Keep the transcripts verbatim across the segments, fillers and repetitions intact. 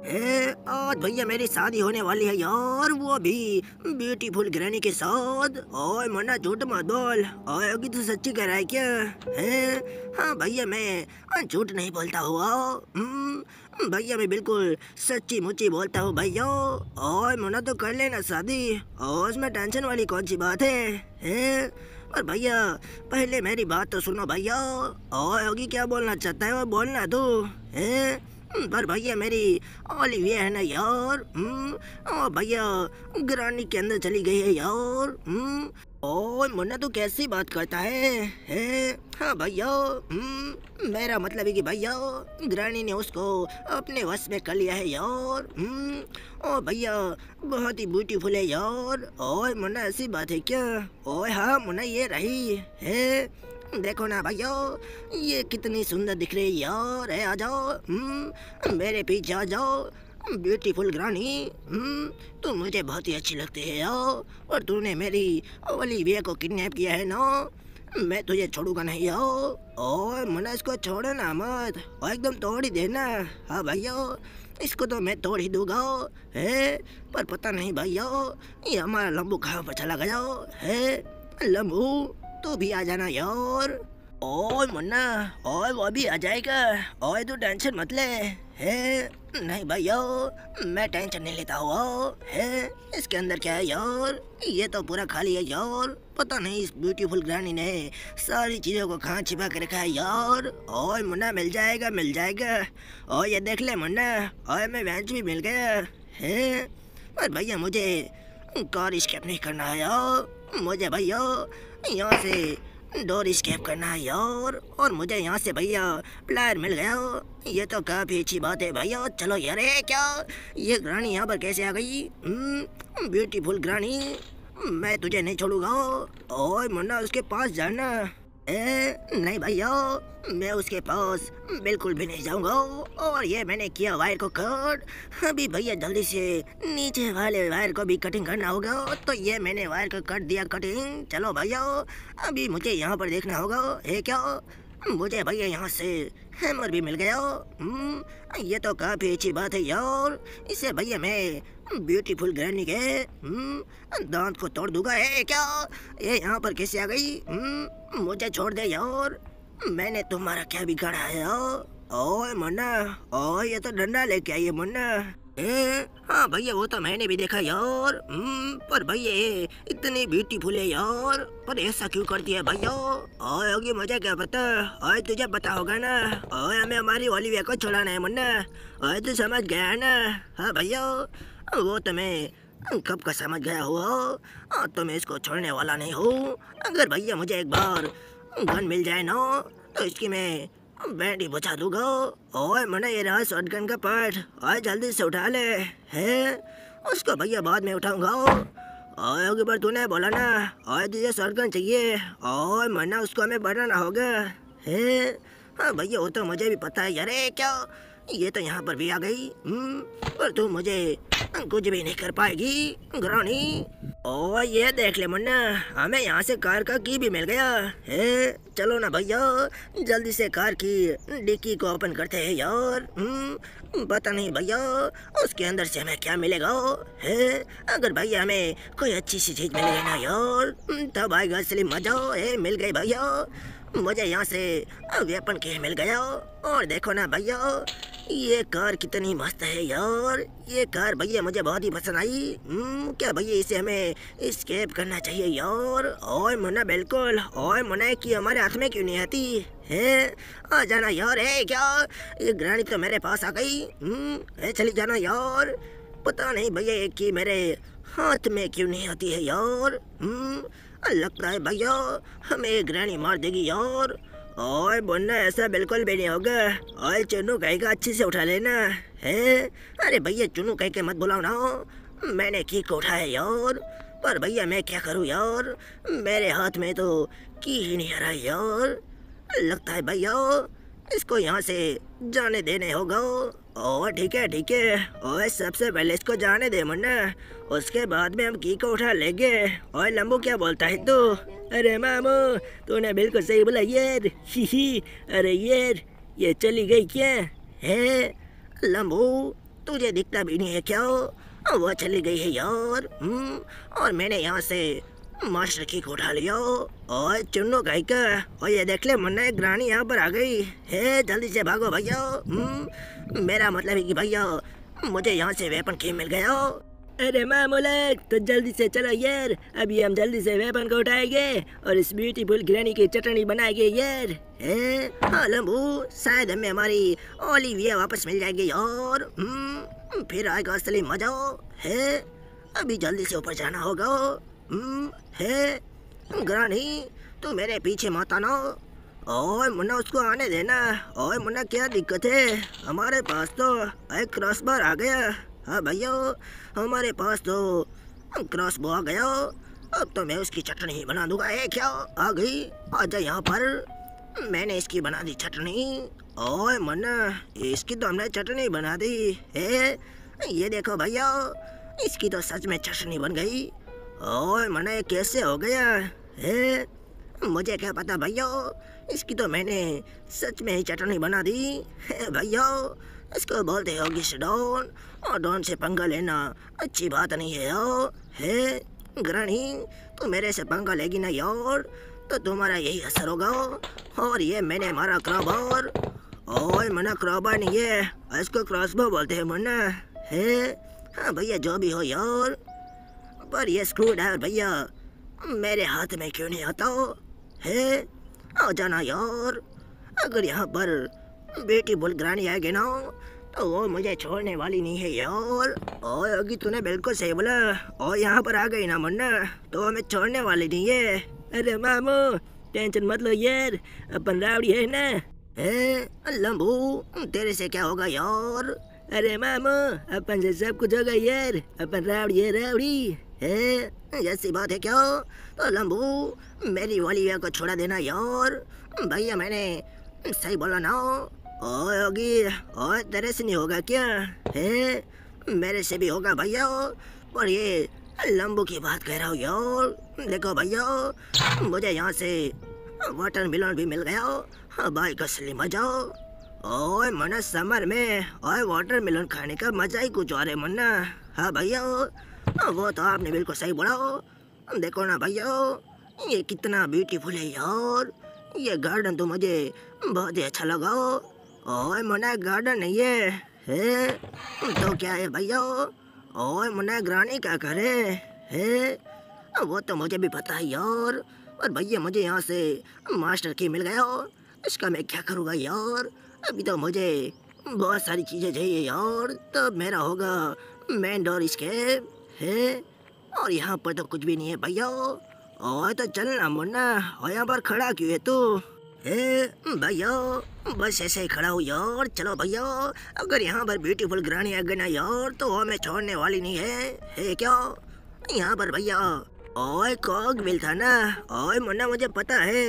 ए, आज भैया मेरी शादी होने वाली है यार, वो भी ब्यूटीफुल ग्रैनी के साथ। ओए मन्ना झूठ मत बोल। ओए अभी तो सच्ची कह रहा है क्या? है? हाँ भैया मैं झूठ नहीं बोलता हुआ। हम्म, भैया मैं बिल्कुल सच्ची मुच्ची बोलता हूँ भैया। ओए मन्ना तो कर लेना शादी, और उसमें टेंशन वाली कौन सी बात है? है? और भैया पहले मेरी बात तो सुनो भैया। ओए होगी क्या बोलना चाहता है वो बोलना तू। है? पर भैया मेरी ओलिविया है ना यार। हम्म, ओ भैया ग्रानी के अंदर चली गई है यार। हम्म, ओ मुन्ना तू कैसी बात करता है? है? हाँ भैया, हम्म, मेरा मतलब है कि भैया ग्रानी ने उसको अपने वश में कर लिया है यार। हम्म, ओ भैया बहुत ही ब्यूटीफुल है यार। ओए मुन्ना ऐसी बात है क्या? ओए हाँ मुन्ना ये रही है। देखो ना भैया ये कितनी सुंदर दिख रही है यार। है आ जाओ, हम्म, मेरे पीछे आ जाओ ब्यूटीफुल ग्रानी। हम्म, तुम मुझे बहुत ही अच्छी लगती है यार, और तूने मेरी ओलिविया को किडनैप किया है ना, मैं तुझे छोड़ूंगा नहीं यार। और मना इसको छोड़ो ना मत, और एकदम तोड़ ही देना। हाँ भैया इसको तो मैं तोड़ ही दूंगा है। पर पता नहीं भैया ये हमारा लंबू कहाँ पर चला गया है। लंबू तू भी आ जाना यार। ओए मुन्ना, ओए वो भी आ जाएगा। ओए तू टेंशन मत ले। है? नहीं भैया मैं टेंशन नहीं लेता हुआ है। इसके अंदर क्या है यार? ये तो पूरा खाली है यार। पता नहीं इस ब्यूटीफुल ग्रानी ने सारी चीजों को कहाँ छिपा के रखा है यार। ओए मुन्ना मिल जाएगा मिल जाएगा। ओए ये देख ले मुन्ना, ओए मैं वेंच भी मिल गया है। पर भैया मुझे कार स्केप नहीं करना है यार। मुझे भैया यहाँ से डोर स्केप करना है यार, और मुझे यहाँ से भैया प्लायर मिल गया। ये तो काफ़ी अच्छी बात है भैया। चलो यार ये क्या, ये ग्रानी यहाँ पर कैसे आ गई? ब्यूटीफुल ग्रानी मैं तुझे नहीं छोड़ूंगा। ओए मुन्ना उसके पास जाना। ए, नहीं भैया मैं उसके पास बिल्कुल भी नहीं जाऊंगा। और ये मैंने किया वायर को कट। अभी भैया जल्दी से नीचे वाले वायर को भी कटिंग करना होगा। तो ये मैंने वायर को कट दिया कटिंग। चलो भैया अभी मुझे यहाँ पर देखना होगा है क्या। मुझे भैया यहाँ से हैमर भी मिल गया। हम्म, ये तो काफ़ी अच्छी बात है यार। इससे भैया मैं ब्यूटीफुल ग्रैनी के हम्म, दांत को तोड़ दूंगा है क्या। ये यहाँ पर कैसे आ गई? हम्म, मुझे छोड़ दे यार, मैंने तुम्हारा क्या बिगाड़ा है यार। ओए मुन्ना, ओए ये तो डंडा लेके आई है मुन्ना। ए, हाँ भैया वो तो मैंने भी देखा यार। हम्म, पर भैया ये इतनी ब्यूटीफुल है यार, पर ऐसा क्यों करती है भैया? ओए होगी मुझे क्या पता। ओए तुझे पता होगा ना। ओए हमें हमारी ओलिविया को छुड़ाना है मुन्ना। ओए तू समझ गया ना? हाँ भैया वो तो मैं कब का समझ गया हुआ। हाँ तो मैं इसको छोड़ने वाला नहीं हूँ। अगर भैया मुझे एक बार गन मिल जाए ना तो इसकी मैं बैंड ही बचा दूंगा। ओए मना ये रहा शॉटगन का पार्ट, ओए जल्दी से उठा ले है। उसको भैया बाद में उठाऊंगा। ओए अगर बार तूने बोला ना ओए तुझे शॉटगन चाहिए, ओए मना उसको हमें बढ़ाना होगा है। हाँ भैया वो तो मुझे भी पता है यार। क्या ये तो यहाँ पर भी आ गई। हम्म, पर तू मुझे कुछ भी नहीं कर पाएगी ग्रानी। ओ ये देख ले मुन्ना, हमें यहाँ से कार का की भी मिल गया है। चलो ना भैया जल्दी से कार की डिक्की को ओपन करते हैं यार। हम्म, पता नहीं भैया उसके अंदर से हमें क्या मिलेगा है। अगर भैया हमें कोई अच्छी सी चीज मिल गई ना यार तब आएगा असली मजा है। मिल गई भैया मुझे यहाँ से वेपन के मिल गया। और देखो ना भैया ये कार कितनी मस्त है यार। ये कार भैया मुझे बहुत ही पसंद आई। हम्म, क्या भैया इसे हमें स्केप करना चाहिए यार? ओए मुन्ना बिल्कुल। ओए मुन्ना की हमारे हाथ में क्यों नहीं आती है? आ जाना यार। है क्या ये ग्रानी तो मेरे पास आ गई। हम्म, चली जाना यार। पता नहीं भैया एक की मेरे हाथ में क्यों नहीं आती है यार। हम्म, लगता है भैया हमें ग्रानी मार देगी यार। ओए मुन्ना ऐसा बिल्कुल भी नहीं होगा। ओए चुनू कहीं का अच्छे से उठा लेना है। अरे भैया चुनू कहीं के मत बुलाओ ना, मैंने की को उठाया यार। पर भैया मैं क्या करूँ यार, मेरे हाथ में तो की ही नहीं आ रहा यार। लगता है भैया इसको यहाँ से जाने देने होगा। ओ ठीक है ठीक है। ओए सबसे पहले इसको जाने दे मुन्ना, उसके बाद में हम की को उठा लेंगे। ओए लंबू क्या बोलता है तू? अरे मामू तूने बिल्कुल सही बोला यार। ही अरे यार ये चली गई क्या है? लंबू तुझे दिखता भी नहीं है क्या? वो चली गई है यार। हम्म, और मैंने यहाँ से मास्टर की को उठा लिया। और चुन्नू गाय का, और ये देख ले मुन्ना, एक रानी यहाँ पर आ गई है। जल्दी से भागो भैया। हम्म, मेरा मतलब है कि भैया मुझे यहाँ से वेपन की मिल गया। अरे मामूलक, तो जल्दी से चलो यार, अभी हम जल्दी से वेपन को उठाएंगे और इस ब्यूटीफुल ग्रैनी की चटनी बनाएंगे यार। हैं? हाँ लंबू, शायद हमें हमारी ओलिविया वापस मिल जाएगी यार। हम्म, फिर आएगा असली मजा है। अभी जल्दी से ऊपर जाना होगा। हम्म, है ग्रानी, तू मेरे पीछे मत आना। ओए मुन्ना, उसको आने देना। ओए मुन्ना, क्या दिक्कत है? हमारे पास तो एक क्रॉसबार आ गया। हाँ भैया, हमारे पास तो क्रॉसबो आ गया। अब तो मैं उसकी चटनी ही बना दूंगा। है क्या? आ गई, आजा यहाँ पर। मैंने इसकी बना दी चटनी। ओए मुन्ना, इसकी तो हमने चटनी बना दी है। ये देखो भैया, इसकी तो सच में चटनी बन गई। ओए मुन्ना, ये कैसे हो गया है? मुझे क्या पता भैया, इसकी तो मैंने सच में ही चटनी बना दी है भैया। इसको बोलते हो कि डॉन, और डॉन से पंगा लेना अच्छी बात नहीं है यार। है ग्रानी, तू मेरे से पंगा लेगी ना यार, तो तुम्हारा यही असर होगा। और ये मैंने मारा क्रॉबार। ओए मना, क्रॉबार नहीं है, इसको क्रॉसबो बोलते हैं मुन्ना। है हाँ भैया, जो भी हो यार, पर ये स्क्रू ड्राइवर भैया मेरे हाथ में क्यों नहीं आता है? आ जाना यार। अगर यहाँ पर बेटी बोल ग्रानी आएगी ना, तो वो मुझे छोड़ने वाली नहीं है यार। और अगी तूने बिल्कुल सही बोला। और यहाँ पर आ गई ना मुन्ना, तो हमें छोड़ने वाली नहीं है। अरे मामू, टेंशन मत लो यार, अपन रावड़ी है ना। है लंबू, तेरे से क्या होगा यार? अरे मामू, अपन से सब कुछ होगा यार, अपन रावड़ी है रावड़ी है। ऐसी बात है क्या? तो लंबू, मेरी ओलिविया को छोड़ा देना यार। भैया मैंने सही बोला ना। ओए होगी, ओए तेरे से नहीं होगा क्या? है मेरे से भी होगा भैया। पर ये लंबू की बात कह रहा हूँ यार। देखो भैया, मुझे यहाँ से वाटर मिलन भी मिल गया। हाँ भाई, कसली मजा। ओए मना, समर में ओए वाटर मिलन खाने का मजा ही कुछ और है मुन्ना। हाँ भैया, वो तो आपने बिल्कुल सही बोला। देखो ना भैया, ये कितना ब्यूटीफुल है यार। ये गार्डन तो मुझे बहुत ही अच्छा लगा। ओए मुन्ना, गार्डन नहीं है, है तो क्या है भैया? ओए मुन्ना, ग्रानी क्या करे है? वो तो मुझे भी पता है यार। और भैया मुझे यहाँ से मास्टर की मिल गया। इसका मैं क्या करूँगा यार? अभी तो मुझे बहुत सारी चीज़ें चाहिए यार। तब मेरा होगा मेन डोर स्केप है। और यहाँ पर तो कुछ भी नहीं है भैया। और तो चलना मुन्ना, और यहाँ पर खड़ा क्यों है तू? ए भैया, बस ऐसे ही खड़ा हूँ यार। चलो भैया, अगर यहाँ पर ब्यूटीफुल ग्रानी आ गई ना यार, तो हमें छोड़ने वाली नहीं है। है क्या? यहाँ पर भैया ओए कॉग मिल था ना। ओए मुन्ना, मुझे पता है।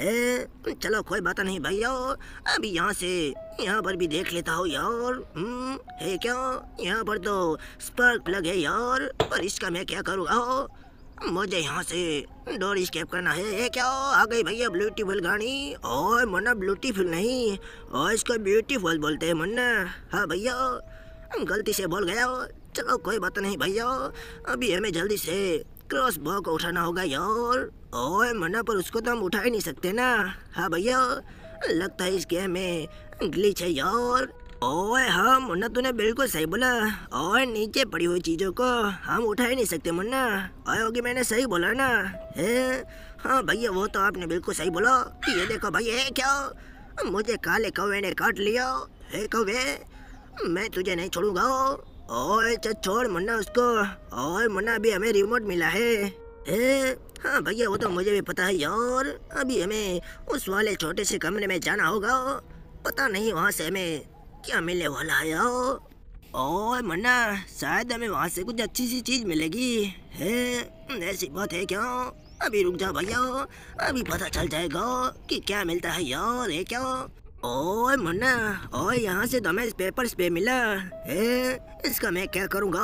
है चलो कोई बात नहीं भैया, अभी यहाँ से यहाँ पर भी देख लेता हूँ यार। हम्म, है क्या? यहाँ पर तो स्पार्क प्लग है यार, पर इसका मैं क्या करूँगा? मुझे यहाँ से डोर स्केप करना है। है क्या? आ गई भैया ब्यूटीफुल गाड़ी। ओए मुन्ना, ब्यूटीफुल नहीं, और इसको ब्यूटीफुल बोलते हैं मुन्ना। हाँ भैया, गलती से बोल गया। चलो कोई बात नहीं भैया, अभी हमें जल्दी से क्रॉस बॉ को उठाना होगा यार। ओए मुन्ना, पर उसको तो हम उठा ही नहीं सकते ना। हाँ भैया, लगता है इस गेम में ग्लिच है यार। ओए हाँ मुन्ना, तूने बिल्कुल सही बोला। और नीचे पड़ी हुई चीजों को हम उठा ही नहीं सकते मुन्ना। ओए होगी, मैंने सही बोला ना? है हाँ भैया, वो तो आपने बिल्कुल सही बोला। ये देखो भैया, है क्या? मुझे काले कौवे ने काट लिया है। कौवे, मैं तुझे नहीं छोड़ूंगा। ओए चल छोड़ मुन्ना उसको। ओए मुन्ना, अभी हमें रिमोट मिला है। ए, हाँ भैया, वो तो मुझे भी पता है यार। अभी हमें उस वाले छोटे से कमरे में जाना होगा। पता नहीं वहाँ से हमें क्या मिलने वाला है यार। ओए मुन्ना, शायद हमें वहाँ से कुछ अच्छी सी चीज मिलेगी। है ऐसी बात है क्या? अभी रुक जा भैया, अभी पता चल जाएगा कि क्या मिलता है यार। है क्या? ओए मुन्ना, ओए यहाँ से तो हमें पेपर्स पे मिला है। इसका मैं क्या करूँगा?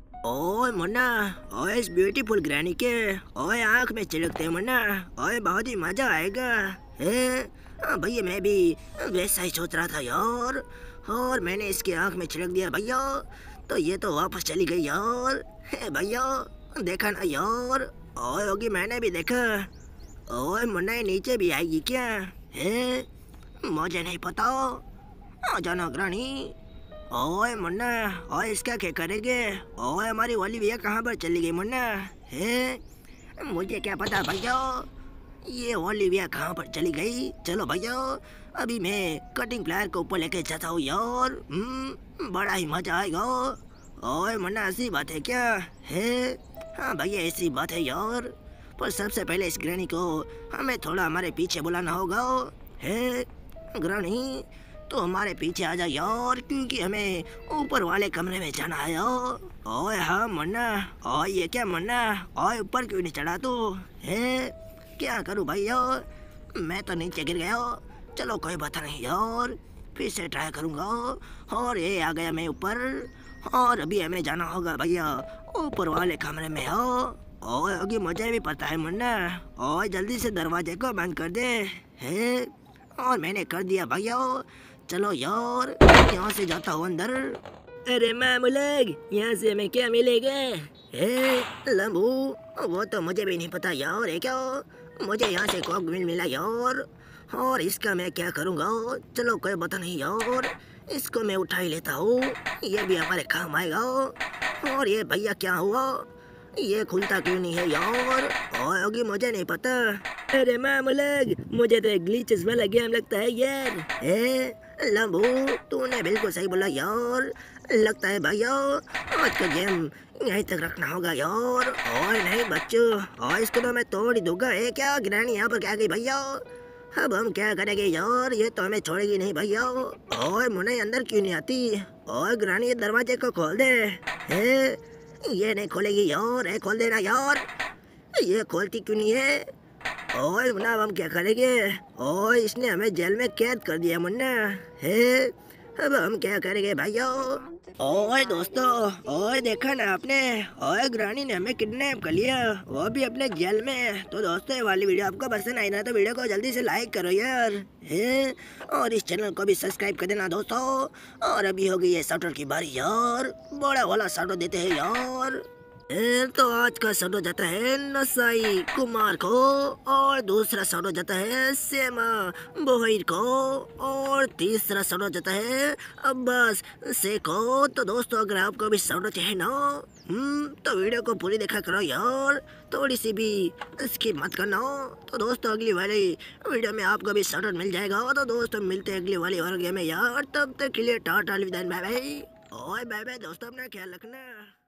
ओए मुन्ना, ओए इस ब्यूटीफुल ग्रैनी के ओए आँख में चिलकते हैं मुन्ना। ओए बहुत ही मजा आएगा। है हाँ भैया, मैं भी वैसा ही सोच रहा था यार। और मैंने इसकी आंख में छिड़क दिया भैया, तो ये तो वापस चली गई यार। हे भैया देखा ना यार, ओए होगी मैंने भी देखा। ओए मुन्ना ये नीचे भी आएगी क्या? है मुझे नहीं पता। आ जाना ग्रानी। ओए मुन्ना, ओए इसका क्या करेंगे? ओए हमारी वाली भैया कहाँ पर चली गई मुन्ना? है मुझे क्या पता भैया, ये ओलिविया कहाँ पर चली गई। चलो भैया अभी मैं कटिंग प्लायर को ऊपर लेके जाता हूँ यार, हम्म बड़ा ही मजा आएगा। ओए मुन्ना ऐसी बात है क्या? है हाँ भैया ऐसी बात है यार, पर सबसे पहले इस ग्रैनी को हमें थोड़ा हमारे पीछे बुलाना होगा। है ग्रैनी तो हमारे पीछे आ जा यार, क्योंकि हमें ऊपर वाले कमरे में जाना है यार। ओए हाँ मुन्ना, ओए ये क्या मुन्ना, ओए ऊपर क्यों नहीं चढ़ा तू? है क्या करूं भैया, मैं तो नीचे गिर गया। चलो कोई बात नहीं यार, फिर से ट्राई करूंगा। और ये आ गया मैं ऊपर, और अभी हमें जाना होगा भैया ऊपर वाले कमरे में हो। ओए अभी मुझे भी पता है मुन्ना, ओए जल्दी से दरवाजे को बंद कर दे। है और मैंने कर दिया भैया। चलो यार यहाँ से जाता हूँ अंदर। अरे मामूलग यहाँ से हमें क्या मिलेगा? ए लंबू वो तो मुझे भी नहीं पता यार, है क्या? मुझे यहाँ से कॉक मिल मिला यार, और इसका मैं क्या करूँगा। चलो कोई बात नहीं यार, इसको मैं उठा ही लेता हूँ, ये भी हमारे काम आएगा। और ये भैया क्या हुआ, ये खुलता क्यों नहीं है यार? और होगी मुझे नहीं पता। अरे मामूलग मुझे तो ग्लिचेस वाला गेम लगता है यार। ए लंबू तूने बिल्कुल सही बोला यार, लगता है भैया आज का गेम यहीं तक रखना होगा यार। और नहीं बच्चों, और इसको तो मैं तोड़ ही दूंगा। है क्या ग्रैनी यहाँ पर क्या गई भैया? अब हम क्या करेंगे यार, ये तो हमें छोड़ेगी नहीं भैया। और मुन्ना अंदर क्यों नहीं आती? और ग्रैनी दरवाजे को खोल दे। है ये नहीं खोलेगी यार, है खोल देना यार, ये खोलती क्यों नहीं है? ओए मुन्ना अब हम क्या करेंगे? ओए इसने हमें जेल में कैद कर दिया मुन्ना। है अब हम क्या करेंगे भैया? ओए दोस्तों, ओए देखा ना आपने, ओए ग्रानी ने हमें किडनैप कर लिया, वो भी अपने जेल में। तो दोस्तों ये वाली वीडियो आपको पसंद आई ना तो वीडियो को जल्दी से लाइक करो यार, है और इस चैनल को भी सब्सक्राइब कर देना दोस्तों। और अभी होगी ये शॉर्टर की बारी यार, बड़ा वाला शॉर्टर देते हैं यार। ए, तो आज का शॉर्ट हो जाता है नसाई कुमार को, और दूसरा शॉर्ट हो जाता है सेमा बोहिर को, और तीसरा शॉर्ट हो जाता है अब्बास से को। तो दोस्तों अगर आपको भी शॉर्ट चाहिए ना हम्म तो वीडियो को पूरी देखा करो यार, थोड़ी सी भी स्किप मत करना। तो दोस्तों अगली वाली वीडियो में आपको भी शॉर्ट मिल जाएगा। तो दोस्तों मिलते हैं अगली वाली वीडियो में यार, तब तक के लिए टाटा अलविदा, बाय बाय। ओए बाय बाय दोस्तों, अपना ख्याल रखना।